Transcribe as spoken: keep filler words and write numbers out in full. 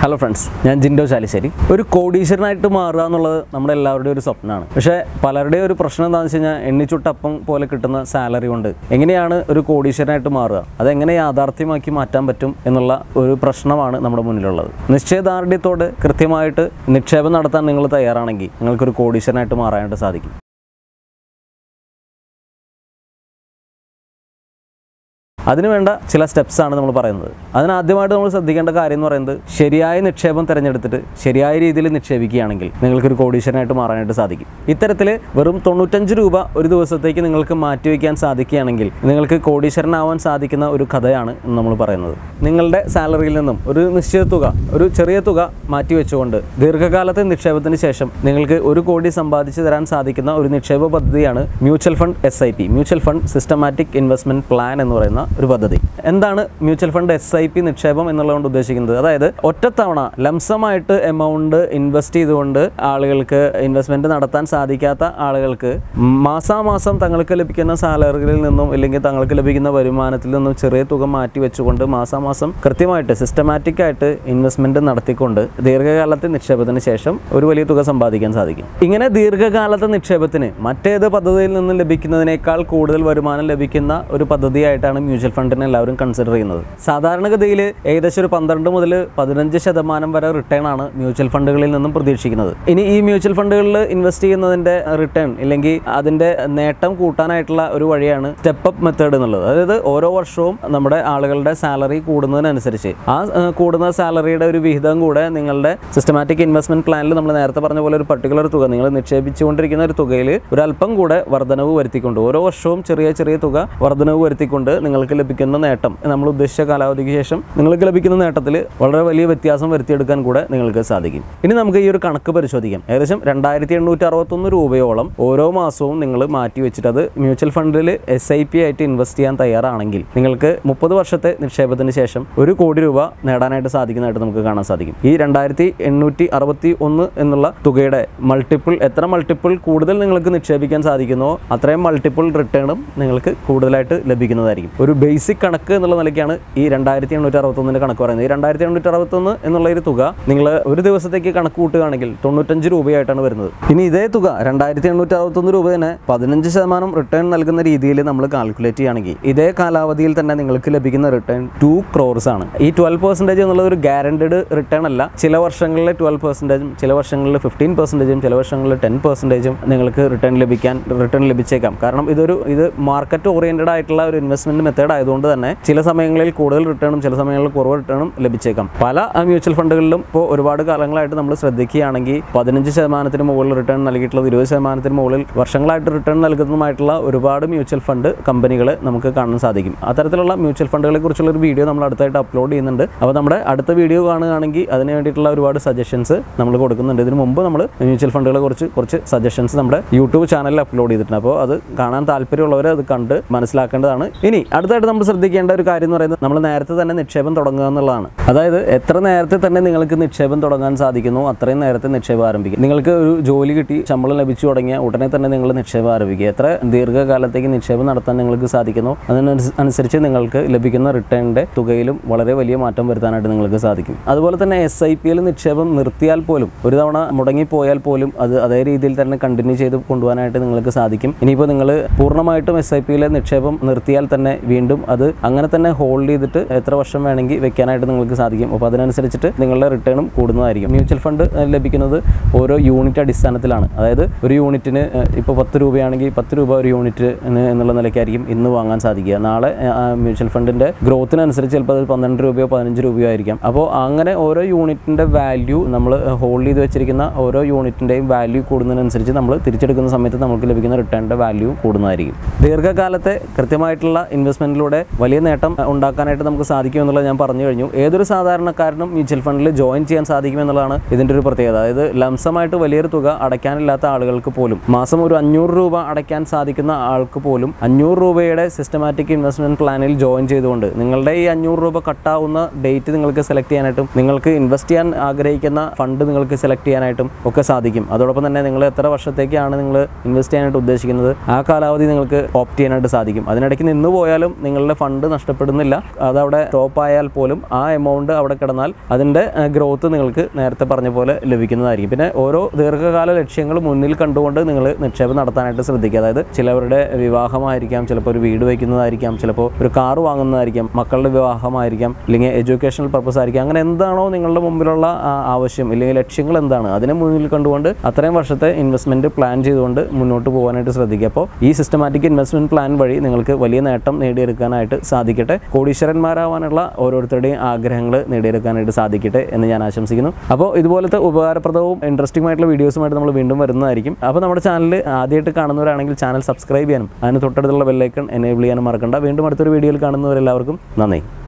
Hello friends, ഞാൻ ജിൻഡോ ചാലിശ്ശേരി. ഒരു കോടീശ്വരനായിട്ട് മാറുക എന്നുള്ളത് നമ്മുടെ എല്ലാവരുടെയും ഒരു സ്വപ്നമാണ്. പക്ഷേ പലരുടെയും ഒരു പ്രശ്നം എന്താണെന്ന് വെച്ച് കഴിഞ്ഞാൽ എണ്ണിച്ചുട്ടപ്പം പോലെ കിട്ടുന്ന സാലറി കൊണ്ട് എങ്ങനെയാണ് ഒരു കോടീശ്വരനായിട്ട് മാറുക, അതെങ്ങനെ യാഥാർത്ഥ്യമാക്കി മാറ്റാൻ പറ്റും എന്നുള്ള ഒരു പ്രശ്നമാണ് നമ്മുടെ മുന്നിലുള്ളത്. നിശ്ചയദാർഢ്യത്തോട് കൃത്യമായിട്ട് നിക്ഷേപം നടത്താൻ നിങ്ങൾ തയ്യാറാണെങ്കിൽ നിങ്ങൾക്കൊരു കോടീശ്വരനായിട്ട് മാറാനായിട്ട് സാധിക്കും. അതിനുവേണ്ട ചില സ്റ്റെപ്സാണ് നമ്മൾ പറയുന്നത്. അതിനാദ്യമായിട്ട് നമ്മൾ ശ്രദ്ധിക്കേണ്ട കാര്യം എന്ന് പറയുന്നത്, ശരിയായ നിക്ഷേപം തിരഞ്ഞെടുത്തിട്ട് ശരിയായ രീതിയിൽ നിക്ഷേപിക്കുകയാണെങ്കിൽ നിങ്ങൾക്കൊരു കോടീശ്വരനായിട്ട് മാറാനായിട്ട് സാധിക്കും. ഇത്തരത്തിൽ വെറും തൊണ്ണൂറ്റഞ്ച് രൂപ ഒരു ദിവസത്തേക്ക് നിങ്ങൾക്ക് മാറ്റിവെക്കാൻ സാധിക്കുകയാണെങ്കിൽ നിങ്ങൾക്ക് കോടീശ്വരനാവാൻ സാധിക്കുന്ന ഒരു കഥയാണ് നമ്മൾ പറയുന്നത്. നിങ്ങളുടെ സാലറിയിൽ നിന്നും ഒരു നിശ്ചിത തുക, ഒരു ചെറിയ തുക മാറ്റിവെച്ചുകൊണ്ട് ദീർഘകാലത്തെ നിക്ഷേപത്തിന് ശേഷം നിങ്ങൾക്ക് ഒരു കോടി സമ്പാദിച്ചു തരാൻ സാധിക്കുന്ന ഒരു നിക്ഷേപ പദ്ധതിയാണ് mutual fund S I P, mutual fund systematic investment plan എന്ന് പറയുന്ന ഒരു പദ്ധതി. എന്താണ് mutual fund S I P നിക്ഷേപം എന്നുള്ളതുകൊണ്ട് ഉദ്ദേശിക്കുന്നത്? അതായത് ഒറ്റത്തവണ ലംസമായിട്ട് എമൗണ്ട് ഇൻവെസ്റ്റ് ചെയ്തുകൊണ്ട് ആളുകൾക്ക് ഇൻവെസ്റ്റ്മെൻറ്റ് നടത്താൻ സാധിക്കാത്ത ആളുകൾക്ക് മാസാമാസം തങ്ങൾക്ക് ലഭിക്കുന്ന സാലറിയിൽ നിന്നും അല്ലെങ്കിൽ തങ്ങൾക്ക് ലഭിക്കുന്ന വരുമാനത്തിൽ നിന്നും ചെറിയ തുക മാറ്റി വെച്ചുകൊണ്ട് മാസാമാസം കൃത്യമായിട്ട് സിസ്റ്റമാറ്റിക് ആയിട്ട് ഇൻവെസ്റ്റ്മെൻറ്റ് നടത്തിക്കൊണ്ട് ദീർഘകാലത്തെ നിക്ഷേപത്തിന് ശേഷം ഒരു വലിയ തുക സമ്പാദിക്കാൻ സാധിക്കും. ഇങ്ങനെ ദീർഘകാലത്തെ നിക്ഷേപത്തിന് മറ്റേത് പദ്ധതിയിൽ നിന്നും ലഭിക്കുന്നതിനേക്കാൾ കൂടുതൽ വരുമാനം ലഭിക്കുന്ന ഒരു പദ്ധതിയായിട്ടാണ് മ്യൂച്വൽ ഫണ്ടിനെ എല്ലാവരും കൺസിഡർ ചെയ്യുന്നത്. സാധാരണഗതിയിൽ ഏകദേശം ഒരു പന്ത്രണ്ട് മുതൽ പതിനഞ്ച് ശതമാനം വരെ റിട്ടേൺ ആണ് മ്യൂച്വൽ ഫണ്ടുകളിൽ നിന്നും പ്രതീക്ഷിക്കുന്നത്. ഇനി ഈ മ്യൂച്വൽ ഫണ്ടുകളിൽ ഇൻവെസ്റ്റ് ചെയ്യുന്നതിൻ്റെ റിട്ടേൺ ഇല്ലെങ്കിൽ അതിൻ്റെ നേട്ടം കൂട്ടാനായിട്ടുള്ള ഒരു വഴിയാണ് സ്റ്റെപ്പ് അപ്പ് മെത്തേഡ് എന്നുള്ളത്. അതായത് ഓരോ വർഷവും നമ്മുടെ ആളുകളുടെ സാലറി കൂടുന്നതിനനുസരിച്ച് ആ കൂടുന്ന സാലറിയുടെ ഒരു വിഹിതം കൂടെ നിങ്ങളുടെ സിസ്റ്റമാറ്റിക് ഇൻവെസ്റ്റ്മെൻറ്റ് പ്ലാനിൽ നമ്മൾ നേരത്തെ പറഞ്ഞ പോലെ ഒരു പർട്ടിക്കുലർ തുക നിങ്ങൾ നിക്ഷേപിച്ചുകൊണ്ടിരിക്കുന്ന ഒരു തുകയിൽ ഒരല്പം കൂടെ വർധനവ് വരുത്തിക്കൊണ്ട് ഓരോ വർഷവും ചെറിയ ചെറിയ തുക വർധനവ് വരുത്തിക്കൊണ്ട് നിങ്ങൾക്ക് ലഭിക്കുന്ന നേട്ടം, നമ്മൾ ഉദ്ദേശിച്ച കാലാവധിക്ക് ശേഷം നിങ്ങൾക്ക് ലഭിക്കുന്ന നേട്ടത്തിൽ വളരെ വലിയ വ്യത്യാസം വരുത്തിയെടുക്കാൻ കൂടെ നിങ്ങൾക്ക് സാധിക്കും. ഇനി നമുക്ക് ഈ ഒരു കണക്ക് പരിശോധിക്കാം. ഏകദേശം രണ്ടായിരത്തി എണ്ണൂറ്റി അറുപത്തൊന്ന് രൂപയോളം ഓരോ മാസവും നിങ്ങൾ മാറ്റി വെച്ചിട്ട് അത് മ്യൂച്വൽ ഫണ്ടിൽ എസ് ഐ പി ആയിട്ട് ഇൻവെസ്റ്റ് ചെയ്യാൻ തയ്യാറാണെങ്കിൽ നിങ്ങൾക്ക് മുപ്പത് വർഷത്തെ നിക്ഷേപത്തിന് ശേഷം ഒരു കോടി രൂപ നേടാനായിട്ട് സാധിക്കുന്നതായിട്ട് നമുക്ക് കാണാൻ സാധിക്കും. ഈ രണ്ടായിരത്തി എണ്ണൂറ്റി അറുപത്തി ഒന്ന് എന്നുള്ള തുകയുടെ മൾട്ടിപ്പിൾ എത്ര മൾട്ടിപ്പിൾ കൂടുതൽ നിങ്ങൾക്ക് നിക്ഷേപിക്കാൻ സാധിക്കുന്നോ അത്രയും മൾട്ടിപ്പിൾ റിട്ടേണും നിങ്ങൾക്ക് കൂടുതലായിട്ട് ലഭിക്കുന്നതായിരിക്കും. ഒരു ബേസിക് കണക്ക് എന്നുള്ള നിലയ്ക്കാണ് ഈ രണ്ടായിരത്തി എണ്ണൂറ്റി അറുപത്തൊന്നിൻ്റെ കണക്ക് പറയുന്നത്. ഈ രണ്ടായിരത്തി എണ്ണൂറ്റി അറുപത്തൊന്ന് എന്നുള്ള ഒരു തുക നിങ്ങൾ ഒരു ദിവസത്തേക്ക് കണക്ക് കൂട്ടുകയാണെങ്കിൽ തൊണ്ണൂറ്റഞ്ച് രൂപയായിട്ടാണ് വരുന്നത്. ഇനി ഇതേ തുക രണ്ടായിരത്തി എണ്ണൂറ്റി അറുപത്തൊന്ന് രൂപ തന്നെ പതിനഞ്ച് ശതമാനം റിട്ടേൺ നൽകുന്ന രീതിയിൽ നമ്മൾ കാൽക്കുലേറ്റ് ചെയ്യുകയാണെങ്കിൽ ഇതേ കാലാവധിയിൽ തന്നെ നിങ്ങൾക്ക് ലഭിക്കുന്ന റിട്ടേൺ ടു ക്രോർസ് ആണ്. ഈ ട്വൽവ് പെർസെൻറ്റേജ് എന്നുള്ളത് ഒരു ഗ്യാരണ്ടഡ് റിട്ടേൺ അല്ല. ചില വർഷങ്ങളിൽ ട്വൽവ് പെർസെൻറ്റേജും ചില വർഷങ്ങളിൽ ഫിഫ്റ്റീൻ പെർസെൻറ്റേജും ചില വർഷങ്ങളിൽ ടെൻ പെർസെൻറ്റേജും നിങ്ങൾക്ക് റിട്ടേൺ ലഭിക്കാൻ റിട്ടേൺ ലഭിച്ചേക്കാം. കാരണം ഇതൊരു ഇത് മാർക്കറ്റ് ഓറിയൻറ്റഡ് ആയിട്ടുള്ള ഒരു ഇൻവെസ്റ്റ്മെൻറ്റ് മെത്തേഡ് ആയതുകൊണ്ട് തന്നെ ചില സമയങ്ങളിൽ കൂടുതൽ റിട്ടേണും ചില സമയങ്ങളിൽ കുറവ് റിട്ടേണും ലഭിച്ചേക്കാം. പല മ്യൂച്വൽ ഫണ്ടുകളിലും ഇപ്പോൾ ഒരുപാട് കാലങ്ങളായിട്ട് നമ്മൾ ശ്രദ്ധിക്കുകയാണെങ്കിൽ പതിനഞ്ച് ശതമാനത്തിന് മുകളിൽ റിട്ടേൺ നൽകിയിട്ടുള്ളത്, ഇരുപത് ശതമാനത്തിന് മുകളിൽ വർഷങ്ങളായിട്ട് റിട്ടേൺ നൽകുന്നതുമായിട്ടുള്ള ഒരുപാട് മ്യൂച്വൽ ഫണ്ട് കമ്പനികൾ നമുക്ക് കാണാൻ സാധിക്കും. അത്തരത്തിലുള്ള മ്യൂച്വൽ ഫണ്ടുകളെ കുറിച്ചുള്ള ഒരു വീഡിയോ നമ്മൾ അടുത്തായിട്ട് അപ്ലോഡ് ചെയ്യുന്നുണ്ട്. അപ്പോൾ നമ്മുടെ അടുത്ത വീഡിയോ കാണുകയാണെങ്കിൽ അതിന് വേണ്ടിയിട്ടുള്ള ഒരുപാട് സജഷൻസ് നമ്മൾ കൊടുക്കുന്നുണ്ട്. ഇതിന് മുമ്പ് നമ്മൾ മ്യൂച്വൽ ഫണ്ടുകളെ കുറിച്ച് കുറച്ച് സജഷൻസ് നമ്മുടെ യൂട്യൂബ് ചാനലിൽ അപ്ലോഡ് ചെയ്തിട്ടുണ്ട്. അപ്പോൾ അത് കാണാൻ താല്പര്യമുള്ളവർ അത് കണ്ട് മനസ്സിലാക്കേണ്ടതാണ്. ഇനി അടുത്തായിട്ട് നമ്മൾ ശ്രദ്ധിക്കേണ്ട ഒരു കാര്യം എന്ന് പറയുന്നത്, നമ്മൾ നേരത്തെ തന്നെ നിക്ഷേപം തുടങ്ങുക എന്നുള്ളതാണ്. അതായത് എത്ര നേരത്തെ തന്നെ നിങ്ങൾക്ക് നിക്ഷേപം തുടങ്ങാൻ സാധിക്കുന്നു അത്രയും നേരത്തെ നിക്ഷേപം ആരംഭിക്കുക. നിങ്ങൾക്ക് ഒരു ജോലി കിട്ടി ശമ്പളം ലഭിച്ചു തുടങ്ങിയ ഉടനെ തന്നെ നിങ്ങൾ നിക്ഷേപം ആരംഭിക്കുക. എത്ര ദീർഘകാലത്തേക്ക് നിക്ഷേപം നടത്താൻ നിങ്ങൾക്ക് സാധിക്കുന്നു അതിനനുസരിച്ച് നിങ്ങൾക്ക് ലഭിക്കുന്ന റിട്ടേണിൻ്റെ തുകയിലും വളരെ വലിയ മാറ്റം വരുത്താനായിട്ട് നിങ്ങൾക്ക് സാധിക്കും. അതുപോലെ തന്നെ എസ് ഐ പി എൽ നിക്ഷേപം നിർത്തിയാൽ പോലും ഒരു തവണ മുടങ്ങിപ്പോയാൽ പോലും അത് അതേ രീതിയിൽ തന്നെ കണ്ടിന്യൂ ചെയ്ത് കൊണ്ടുപോകാനായിട്ട് നിങ്ങൾക്ക് സാധിക്കും. ഇനിയിപ്പോൾ നിങ്ങൾ പൂർണ്ണമായിട്ടും എസ് ഐ പി എല്ലെ നിക്ഷേപം നിർത്തിയാൽ തന്നെ വീണ്ടും അത് അങ്ങനെ തന്നെ ഹോൾഡ് ചെയ്തിട്ട് എത്ര വർഷം വേണമെങ്കിൽ വെക്കാനായിട്ട് നിങ്ങൾക്ക് സാധിക്കും. അപ്പോൾ അതിനനുസരിച്ചിട്ട് നിങ്ങളുടെ റിട്ടേണും കൂടുന്നതായിരിക്കും. മ്യൂച്വൽ ഫണ്ട് ലഭിക്കുന്നത് ഓരോ യൂണിറ്റ് അടിസ്ഥാനത്തിലാണ്. അതായത് ഒരു യൂണിറ്റിന് ഇപ്പോൾ പത്ത് രൂപയാണെങ്കിൽ പത്ത് രൂപ ഒരു യൂണിറ്റിന് എന്നുള്ള നിലയ്ക്കായിരിക്കും ഇന്ന് വാങ്ങാൻ സാധിക്കുക. നാളെ മ്യൂച്വൽ ഫണ്ടിൻ്റെ ഗ്രോത്തിനനുസരിച്ച് ചിലപ്പോൾ അത് പന്ത്രണ്ട് രൂപയോ പതിനഞ്ച് രൂപയോ ആയിരിക്കാം. അപ്പോൾ അങ്ങനെ ഓരോ യൂണിറ്റിൻ്റെ വാല്യൂ നമ്മൾ ഹോൾഡ് ചെയ്ത് വെച്ചിരിക്കുന്ന ഓരോ യൂണിറ്റിൻ്റെയും വാല്യൂ കൂടുന്നതിനനുസരിച്ച് നമ്മൾ തിരിച്ചെടുക്കുന്ന സമയത്ത് നമുക്ക് ലഭിക്കുന്ന റിട്ടേണിൻ്റെ വാല്യൂ കൂടുന്നതായിരിക്കും. ദീർഘകാലത്തെ കൃത്യമായിട്ടുള്ള ഇൻവെസ്റ്റ്മെൻറ്റിലൂടെ വലിയ നേട്ടം ഉണ്ടാക്കാനായിട്ട് നമുക്ക് സാധിക്കും എന്നുള്ളത് ഞാൻ പറഞ്ഞു കഴിഞ്ഞു. ഏതൊരു സാധാരണക്കാരനും മ്യൂച്വൽ ഫണ്ടിൽ ജോയിൻ ചെയ്യാൻ സാധിക്കുമെന്നുള്ളതാണ് ഇതിൻ്റെ ഒരു പ്രത്യേകത. അതായത് ലംസമായിട്ട് വലിയൊരു തുക അടയ്ക്കാനില്ലാത്ത ആളുകൾക്ക് പോലും മാസം ഒരു അഞ്ഞൂറ് രൂപ അടയ്ക്കാൻ സാധിക്കുന്ന ആൾക്ക് പോലും അഞ്ഞൂറ് രൂപയുടെ സിസ്റ്റമാറ്റിക് ഇൻവെസ്റ്റ്മെൻറ്റ് പ്ലാനിൽ ജോയിൻ ചെയ്തുകൊണ്ട് നിങ്ങളുടെ ഈ അഞ്ഞൂറ് രൂപ കട്ടാവുന്ന ഡേറ്റ് നിങ്ങൾക്ക് സെലക്ട് ചെയ്യാനായിട്ടും നിങ്ങൾക്ക് ഇൻവെസ്റ്റ് ചെയ്യാൻ ആഗ്രഹിക്കുന്ന ഫണ്ട് നിങ്ങൾക്ക് സെലക്ട് ചെയ്യാനായിട്ടും ഒക്കെ സാധിക്കും. അതോടൊപ്പം തന്നെ നിങ്ങൾ എത്ര വർഷത്തേക്കാണ് നിങ്ങൾ ഇൻവെസ്റ്റ് ചെയ്യാനായിട്ട് ഉദ്ദേശിക്കുന്നത് ആ കാലാവധി നിങ്ങൾക്ക് ഓപ്റ്റ് ചെയ്യാനായിട്ട് സാധിക്കും. അതിനിടയ്ക്ക് നിന്ന് പോയാലും നിങ്ങളുടെ ഫണ്ട് നഷ്ടപ്പെടുന്നില്ല. അതവിടെ സ്റ്റോപ്പ് ആയാൽ പോലും ആ എമൗണ്ട് അവിടെ കിടന്നാൽ അതിൻ്റെ ഗ്രോത്ത് നിങ്ങൾക്ക് നേരത്തെ പറഞ്ഞ പോലെ ലഭിക്കുന്നതായിരിക്കും. പിന്നെ ഓരോ ദീർഘകാല ലക്ഷ്യങ്ങൾ മുന്നിൽ കണ്ടുകൊണ്ട് നിങ്ങൾ നിക്ഷേപം നടത്താനായിട്ട് ശ്രദ്ധിക്കുക. അതായത് ചിലവരുടെ വിവാഹമായിരിക്കാം, ചിലപ്പോൾ ഒരു വീട് വയ്ക്കുന്നതായിരിക്കാം, ചിലപ്പോൾ ഒരു കാർ വാങ്ങുന്നതായിരിക്കാം, മക്കളുടെ വിവാഹമായിരിക്കാം, അല്ലെങ്കിൽ എഡ്യൂക്കേഷണൽ പർപ്പസ് ആയിരിക്കാം. അങ്ങനെ എന്താണോ നിങ്ങളുടെ മുമ്പിലുള്ള ആവശ്യം അല്ലെങ്കിൽ ലക്ഷ്യങ്ങൾ എന്താണ് അതിനെ മുന്നിൽ കണ്ടുകൊണ്ട് അത്രയും വർഷത്തെ ഇൻവെസ്റ്റ്മെൻറ്റ് പ്ലാൻ ചെയ്തുകൊണ്ട് മുന്നോട്ട് പോകാനായിട്ട് ശ്രദ്ധിക്കുക. അപ്പോൾ ഈ സിസ്റ്റമാറ്റിക് ഇൻവെസ്റ്റ്മെൻറ്റ് പ്ലാൻ വഴി നിങ്ങൾക്ക് വലിയ നേട്ടം നേടിയെടുക്കാനായിട്ട് സാധിക്കട്ടെ. കോടീശ്വരന്മാരാവാനുള്ള ഓരോരുത്തരുടെയും ആഗ്രഹങ്ങൾ നേടിയെടുക്കാനായിട്ട് സാധിക്കട്ടെ എന്ന് ഞാൻ ആശംസിക്കുന്നു. അപ്പോൾ ഇതുപോലത്തെ ഉപകാരപ്രദവും ഇൻട്രസ്റ്റിംഗ് ആയിട്ടുള്ള വീഡിയോസുമായിട്ട് നമ്മൾ വീണ്ടും വരുന്നതായിരിക്കും. അപ്പോൾ നമ്മുടെ ചാനൽ ആദ്യമായിട്ട് കാണുന്നവരാണെങ്കിൽ ചാനൽ സബ്സ്ക്രൈബ് ചെയ്യാനും അതിന് തൊട്ടടുത്തുള്ള ബെല്ലൈക്കൺ എനേബിൾ ചെയ്യാനും മറക്കണ്ട. വീണ്ടും അടുത്തൊരു വീഡിയോയിൽ കാണുന്നവരെല്ലാവർക്കും നന്ദി.